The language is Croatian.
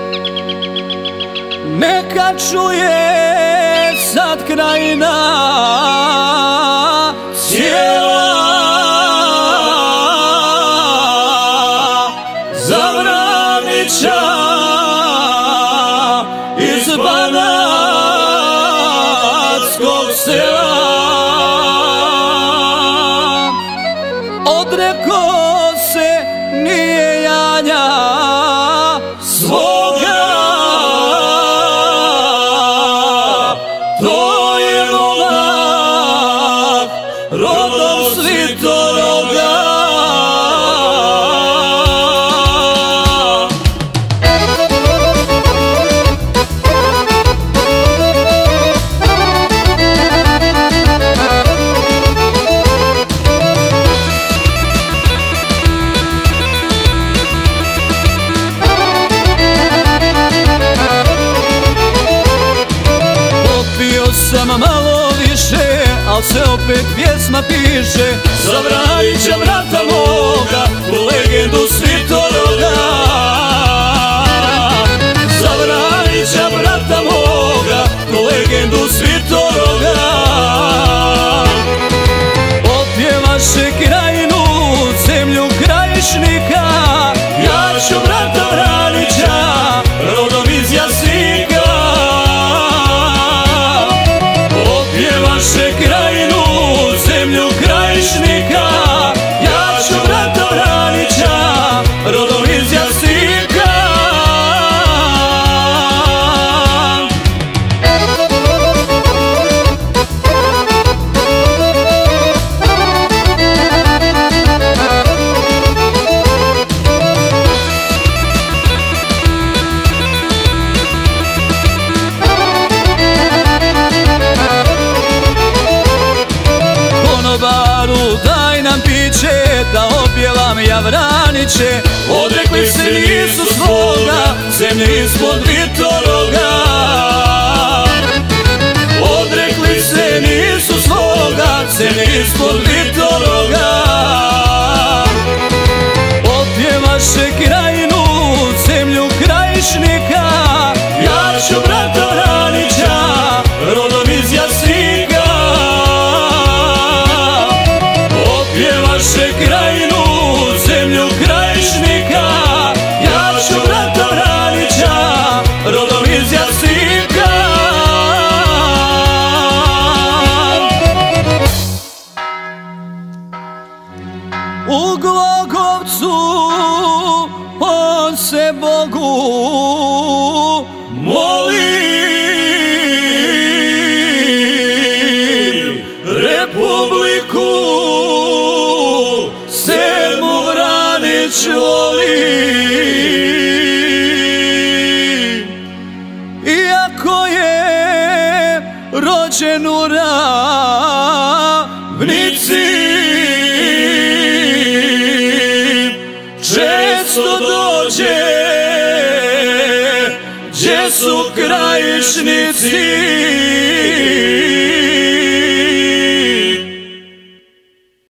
Neka čuje sad krajina cijela, za Vranića iz banatskog sela. Odreko se nije janja svoga, to je momak rodom Svitoroga. Sam malo više, al se opet pjesma piše za Vranića, brata moga, u legendu Svitoroga. Za Vranića, brata moga, u legendu Svitoroga. Opjevaše krajinu, zemlju krajišnika, ja ću brata Vranića, rodom iz Jasika. Opjevaše krajinu, zemlju krajišnika, ja ću brata Vranića, rodom iz Jasika. Konobaru daj nam piće, da opjevam ja Vraniće. Odrekli se nisu svoga, zemlje ispod Vitoroga. Odrekli se nisu svoga, zemlje ispod Vitoroga. Opjevaše krajinu, zemlju krajišnika, ja ću brata Vranića, rodom iz Jasika. Opjevaše krajinu, zemlju krajišnika, ja ću brata Vranića, rodom iz Jasika. U Glogovcu on se Bogu moli, Republiku sedmu Vranić voli. Iako je rođen u Ravnici, često dođe gdje su krajišnici.